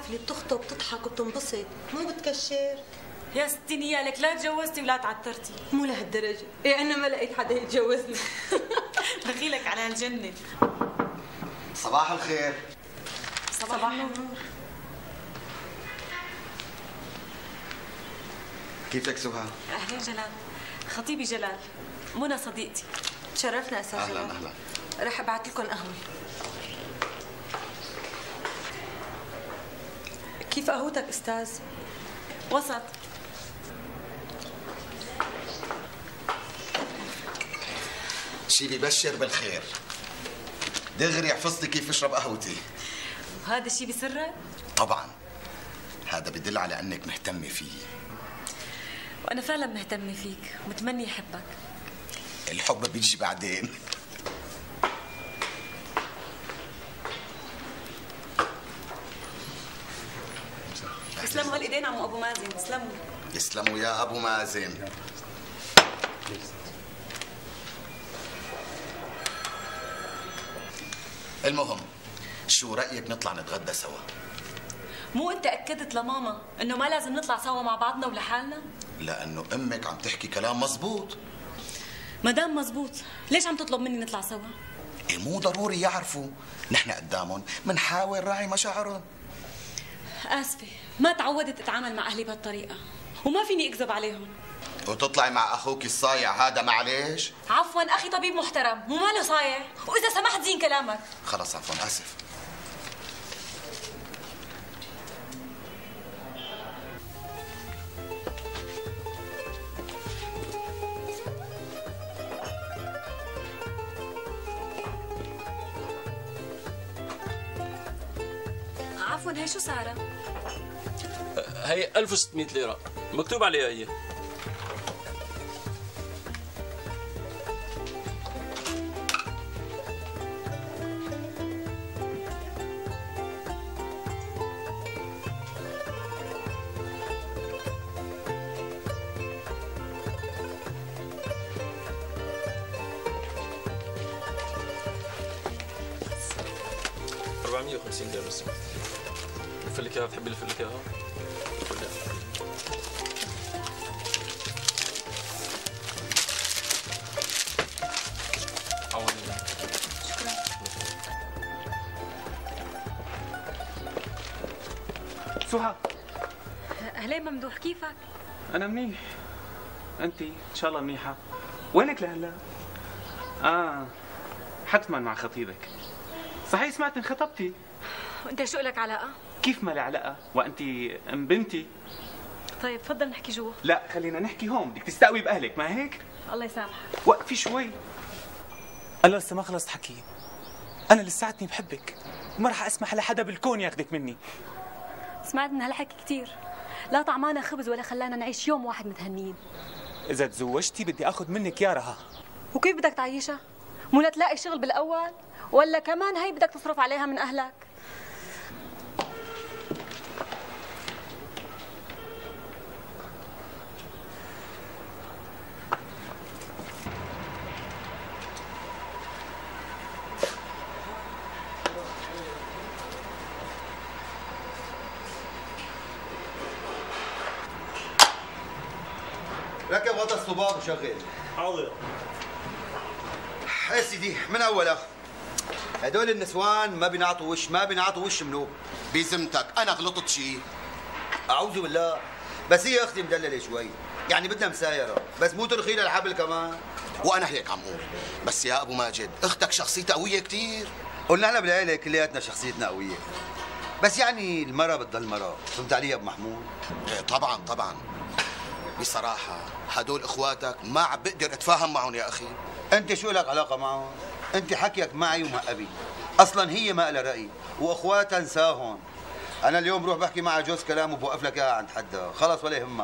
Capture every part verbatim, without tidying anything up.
اللي بتخطب بتضحك وبتنبسط، مو بتكشر. يا ستي نيالك لا تجوزتي ولا تعترتي. مو لهالدرجة، إيه أنا ما لقيت حدا يتجوزني. دخيلك على هالجنة. صباح الخير. صباح, صباح النور. كيفك سهى؟ أهلين جلال. خطيبي جلال. منى صديقتي. تشرفنا أستاذ جلال. أهلا أهلا. رح أبعت لكم قهوة. كيف قهوتك أستاذ؟ وسط. شي ببشر بالخير. دغري حفظتي كيف اشرب قهوتي. وهذا الشيء بسرك؟ طبعا. هذا بدل على انك مهتمه فيه. وانا فعلا مهتمه فيك ومتمني احبك. الحب بيجي بعدين. تسلموا هالايدين عمو ابو مازن، تسلموا. يسلموا يا ابو مازن. المهم شو رأيك نطلع نتغدى سوا؟ مو انت اكدت لماما انه ما لازم نطلع سوا مع بعضنا ولحالنا؟ لانه امك عم تحكي كلام مزبوط. ما دام مزبوط ليش عم تطلب مني نطلع سوا؟ إيه مو ضروري يعرفوا، نحن قدامهم منحاول راعي مشاعرهم. اسفه ما تعودت اتعامل مع اهلي بهالطريقه وما فيني اكذب عليهم. وتطلعي مع اخوك الصايع هذا معليش؟ عفوا اخي طبيب محترم مو ماله صايع، واذا سمحت زين كلامك. خلص عفوا اسف. عفوا هي شو سعرها؟ هي ألف وستمية ليرة مكتوب عليها هي. أربعمية وخمسين ليرة بس. لف لك اياها، بتحبي لف لك اياها؟ شكرا. سهى. اهلين ممدوح، كيفك؟ أنا منيح. أنتِ إن شاء الله منيحة. وينك لهلا؟ آه حتما مع خطيبك. صحيح سمعت انخطبتي. وانت شو لك علاقة؟ كيف ما لي علاقة؟ وأنتِ أم بنتي. طيب تفضل نحكي جوا. لا خلينا نحكي هون، بدك تستقوي بأهلك ما هيك؟ الله يسامحك. وقفي شوي. أنا لسه ما خلصت حكي. أنا لساتني بحبك وما رح أسمح لحدا بالكون ياخذك مني. سمعت من هالحكي كثير، لا طعمانا خبز ولا خلانا نعيش يوم واحد متهنين. إذا تزوجتي بدي آخذ منك يا رها. وكيف بدك تعيشها؟ مو لتلاقي شغل بالأول ولا كمان هي بدك تصرف عليها من أهلك؟ ركب غطا الصباب وشغل. حاضر. يا سيدي من اولها هدول النسوان ما بينعطوا وش ما بينعطوا وش منوب. بذمتك انا غلطت شيء؟ اعوذ بالله، بس هي اختي مدلله شوي، يعني بدها مسايره، بس مو ترخي لها الحبل كمان. وانا هيك عم اقول، بس يا ابو ماجد اختك شخصيتها قويه كثير. قلنا احنا بالعيله كلياتنا شخصيتنا قويه، بس يعني المرأة بتضل مرأة، فهمت علي يا ابو محمود؟ إيه طبعا طبعا. بصراحه هدول اخواتك ما عم بقدر اتفاهم معهم يا اخي. انت شو لك علاقه معهم؟ انت حكيك معي ومع ابي، اصلا هي ما لها راي واخواتها انساهم. انا اليوم بروح بحكي معها جوز كلام وبوقف لك اياها عند حدها، خلص ولا يهمك.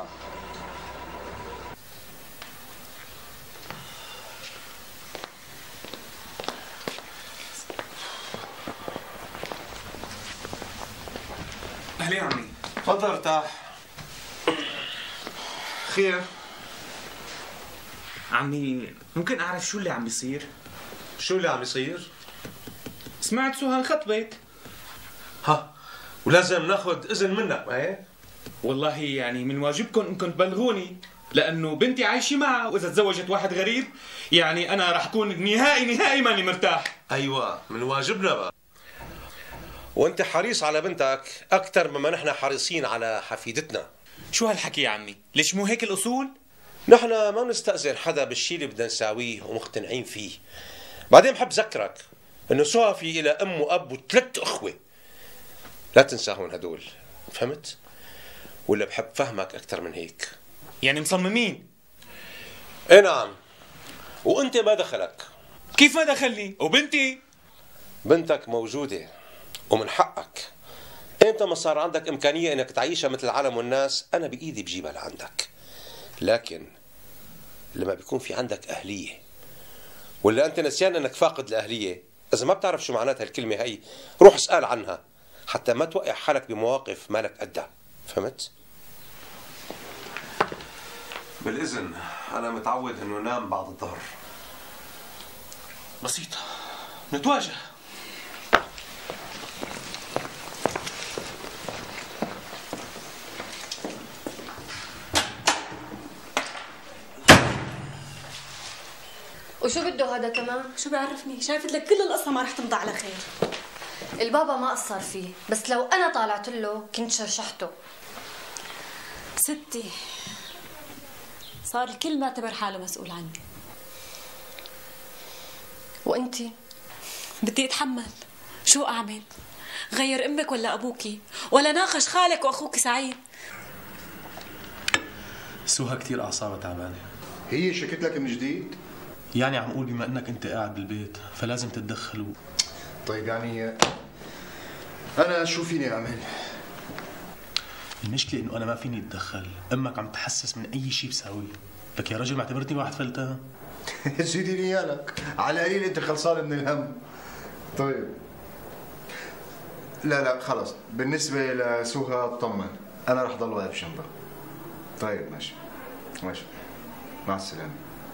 أهلين عمي. تفضل ارتاح. خير؟ عمي ممكن أعرف شو اللي عم بيصير؟ شو اللي عم بيصير؟ سمعت سهى انخطبت. ها ولازم ناخذ اذن منك، ما هيك؟ والله يعني من واجبكم انكم تبلغوني، لانه بنتي عايشه معها، واذا تزوجت واحد غريب يعني انا رح اكون نهائي نهائي ماني مرتاح. ايوه من واجبنا بقى. وانت حريص على بنتك اكثر مما نحن حريصين على حفيدتنا. شو هالحكي يا عمي؟ ليش مو هيك الاصول؟ نحن ما بنستأذن حدا بالشيء اللي بدنا نساويه ومقتنعين فيه. بعدين بحب ذكرك انه صافي الى ام واب وثلاث اخوه، لا تنساهم هدول، فهمت؟ ولا بحب فهمك اكثر من هيك. يعني مصممين؟ ايه نعم. وانت ما دخلك. كيف ما دخلني؟ وبنتي؟ بنتك موجوده ومن حقك. امتى ما صار عندك امكانيه انك تعيشها مثل العالم والناس انا بايدي بجيبها لعندك. لكن لما بيكون في عندك اهليه، ولا انت نسيان انك فاقد الاهليه، اذا ما بتعرف شو معناتها الكلمه هي روح اسال عنها حتى ما توقع حالك بمواقف مالك قدها، فهمت؟ بالاذن انا متعود انه نام بعد الظهر. بسيطه، نتواجه. وشو بده هذا كمان؟ شو بيعرفني؟ شايفت لك كل القصة ما رح تمضى على خير. البابا ما قصر فيه، بس لو أنا طالعت له كنت شرشحته. ستي صار الكل معتبر حاله مسؤول عني. وأنتي؟ بدي أتحمل، شو أعمل؟ غير أمك ولا أبوكي؟ ولا ناقش خالك وأخوك سعيد؟ سوها كثير أعصابها تعبانة. هي شكت لك من جديد؟ يعني عم قول بما انك انت قاعد بالبيت فلازم تتدخل. طيب يعني انا شو فيني اعمل؟ المشكله انه انا ما فيني اتدخل، امك عم تحسس من اي شيء بساويه. لك يا رجل معتبرتني واحد فلتان. سيدي نيالك، على القليل انت خلصان من الهم. طيب لا لا خلص، بالنسبه لسوها اطمن، انا رح ضل واقف جنبها. طيب ماشي ماشي، مع السلامه.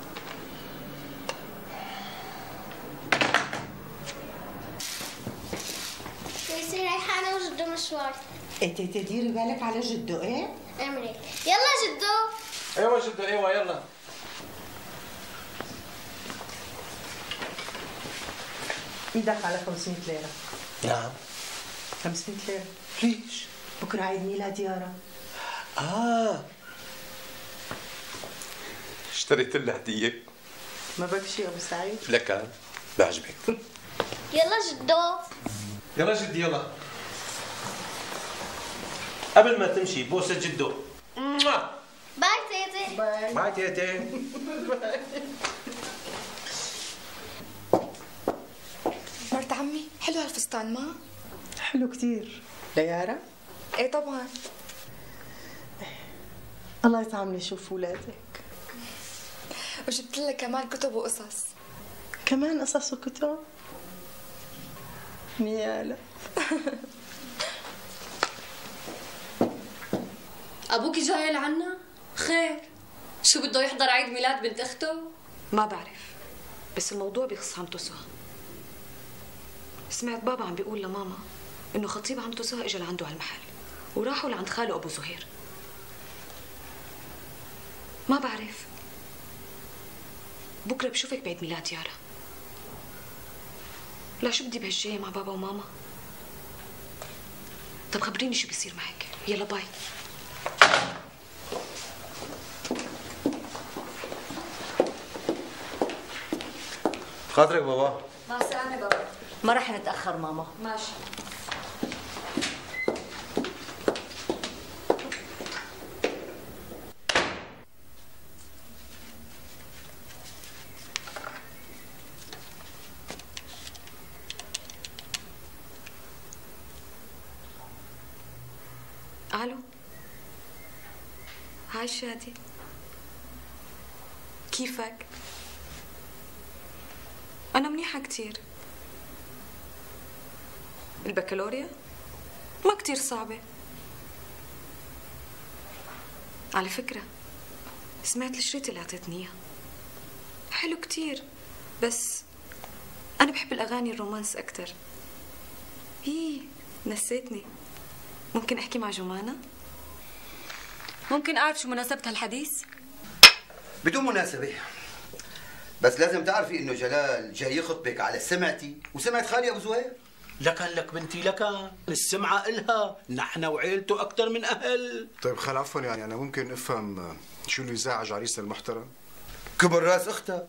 يصير رايحة أنا وجدو مشوار. إيه تيتي ديري بالك على جدو. إيه؟ أمري يلا جدو. أيوة جدو أيوة يلا. إيدك على خمسمية ليرة. نعم. خمسمية ليرة. ليش؟ بكرة عيد ميلاد يارا. آه اشتريت لها هدية. ما بك شيء أبو سعيد؟ لك بعجبك. يلا جدو. يلا جدي يلا. قبل ما تمشي بوسة جدو. باي تيتي. باي. باي تيتي. مرت عمي حلو هالفستان ما؟ حلو كتير. ليارا؟ ايه طبعا. الله يطعمني شوف ولادك. وجبت لك كمان كتب وقصص. كمان قصص وكتب؟ نيالا. أبوكي جاي لعنا؟ خير، شو بده يحضر عيد ميلاد بنت أخته؟ ما بعرف، بس الموضوع بخص عمته سهى. سمعت بابا عم بيقول لماما إنه خطيب عمته سهى إجا لعنده هالمحل وراحوا لعند خاله أبو زهير. ما بعرف، بكرة بشوفك بعيد ميلاد يارا. لا شو بدي بهالجاية مع بابا وماما. طب خبريني شو بيصير معك. يلا باي. خاطرك بابا. مع السلامة بابا. ما رح نتأخر ماما. ماشي. الو، هاي شادي، كيفك؟ أنا منيحة كتير. البكالوريا ما كتير صعبة. على فكرة سمعت الشريط اللي أعطيتني إياه حلو كتير، بس أنا بحب الأغاني الرومانس أكتر. هي نسيتني. ممكن احكي مع جمانة؟ ممكن اعرف شو مناسبة هالحديث؟ بدون مناسبة، بس لازم تعرفي انه جلال جاي يخطبك على سمعتي وسمعة خالي ابو زهير. لكن لك بنتي لكن السمعة إلها، نحن وعيلته أكثر من أهل. طيب خال عفوا، يعني أنا ممكن أفهم شو اللي يزعج عريسنا المحترم؟ كبر راس أختها.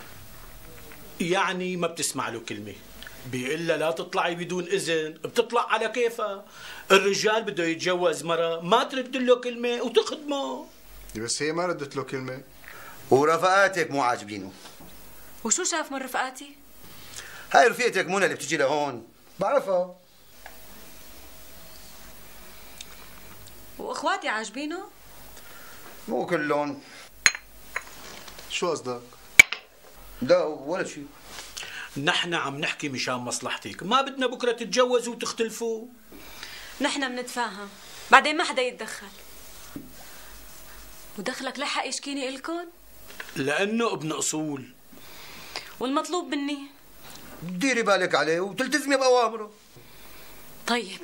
يعني ما بتسمع له كلمة، بيقول لها لا تطلعي بدون إذن، بتطلع على كيفها. الرجال بده يتجوز مرة ما ترد له كلمة وتخدمه. بس هي ما ردت له كلمة. ورفقاتك مو عاجبينه. وشو شاف من رفقاتي؟ هاي رفيقتك منى اللي بتجي لهون بعرفها. واخواتي عاجبينه؟ مو كلهم. شو قصدك؟ لا ولا شيء. نحن عم نحكي مشان مصلحتك، ما بدنا بكره تتجوزوا وتختلفوا. نحن بنتفاهم، بعدين ما حدا يتدخل. ودخلك لحق يشكيني إلكن؟ لأنه ابن أصول. والمطلوب مني؟ ديري بالك عليه وتلتزمي بأوامره. طيب.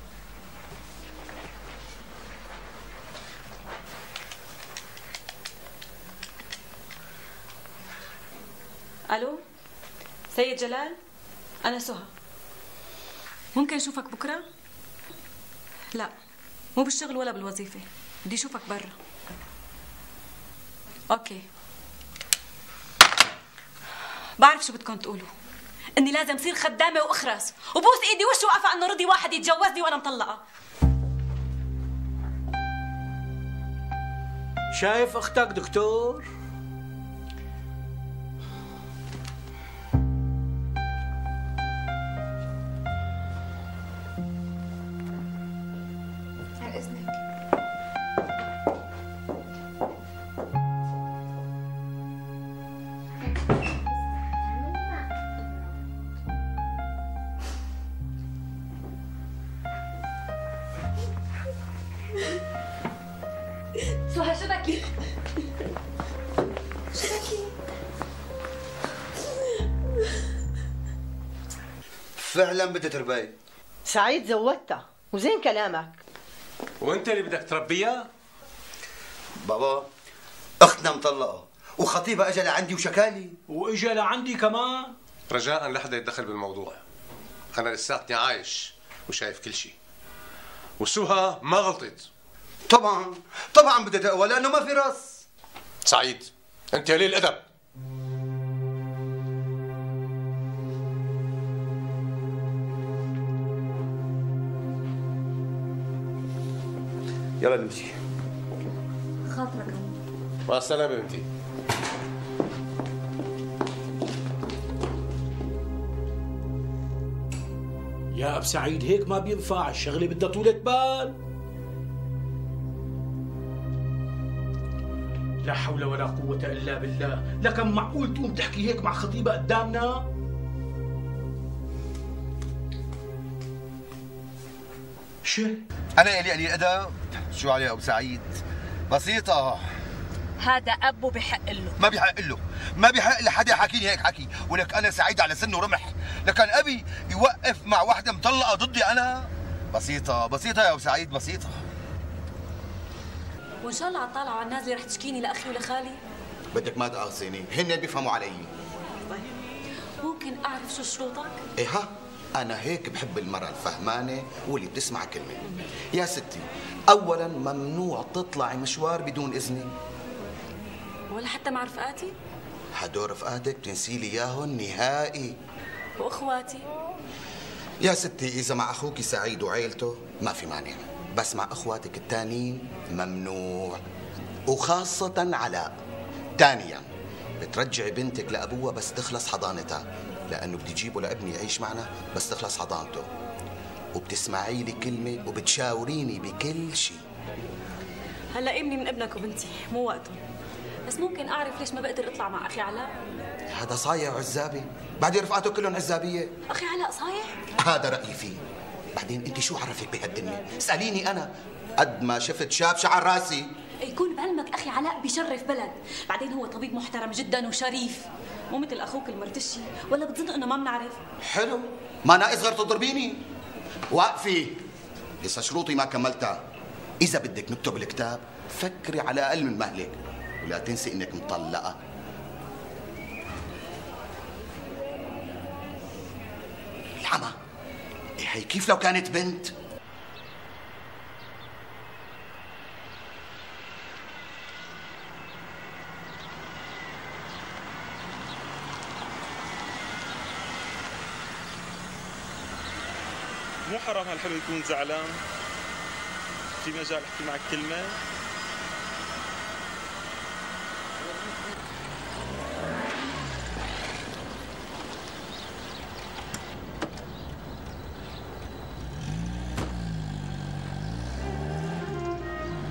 ألو؟ سيد جلال؟ أنا سهى. ممكن أشوفك بكرة؟ لا، مو بالشغل ولا بالوظيفة، بدي أشوفك برا. أوكي. بعرف شو بدكم تقولوا، إني لازم صير خدامة وأخرس وبوس إيدي وش وقفة إنه رضي واحد يتجوزني وأنا مطلقة. شايف أختك دكتور؟ عن إذنك. سهى شو بكي؟ شو بكي؟ فعلا بدها ترباي. سعيد زودتها وزين كلامك. وانت اللي بدك تربيها؟ بابا اختنا مطلقه وخطيبها اجى لعندي وشكالي. واجى لعندي كمان. رجاء لا حدا يتدخل بالموضوع، انا لساتني عايش وشايف كل شيء، وسهى ما غلطت. طبعا طبعا بدها تقوى لانه ما في راس. سعيد انت قليل الادب. يلا نمشي. خاطرك. مع السلامة بنتي. يا أب سعيد هيك ما بينفع، الشغلة بدها طولة بال. لا حول ولا قوة إلا بالله، لكن معقول تقوم تحكي هيك مع خطيبة قدامنا؟ شو؟ أنا إلي قليل أدب؟ شو عليه أبو سعيد؟ بسيطة. هذا أبو بحق له. ما بيحق له، ما بيحق لحدا يحكي لي هيك حكي، ولك أنا سعيد على سن ورمح، لكن أبي يوقف مع وحدة مطلقة ضدي أنا؟ بسيطة، بسيطة يا أبو سعيد، بسيطة. وإن شاء الله على الطالعة وعلى النازلة رح تشكيني لأخي ولخالي؟ بدك ما تقاصيني، هن بيفهموا علي. ممكن أعرف شو شروطك؟ إيه ها؟ أنا هيك بحب المرأة الفهمانة واللي بتسمع كلمة. يا ستي، أولاً ممنوع تطلعي مشوار بدون إذني. ولا حتى مع رفقاتي؟ هدول رفقاتك بتنسي لي إياهم نهائي. وإخواتي؟ يا ستي إذا مع أخوك سعيد وعيلته ما في مانع، بس مع إخواتك التانيين ممنوع، وخاصة علاء. ثانياً بترجعي بنتك لأبوها بس تخلص حضانتها، لأنه بدي جيبه لابني يعيش معنا بس تخلص حضانته، وبتسمعي لي كلمة وبتشاوريني بكل شيء. هلا ابني من ابنك وبنتي، مو وقته. بس ممكن أعرف ليش ما بقدر أطلع مع أخي علاء؟ هذا صايع وعزابي، بعدين رفقاته كلهم عزابية. أخي علاء صايع؟ هذا رأيي فيه. بعدين أنت شو عرفك بهالدنيا؟ اسأليني أنا، قد ما شفت شاب شعر راسي. يكون بعلمك أخي علاء بيشرف بلد، بعدين هو طبيب محترم جدا وشريف، مو مثل أخوك المرتشي، ولا بتظن إنه ما بنعرف؟ حلو، ما ناقص غير تضربيني. وقفي. لسه شروطي ما كملتها. إذا بدك نكتب الكتاب فكري على أقل من مهلك، ولا تنسي إنك مطلقة. العمى، إيه هي كيف لو كانت بنت؟ مو حرام هالحلو يكون زعلان؟ في مجال احكي معك كلمة؟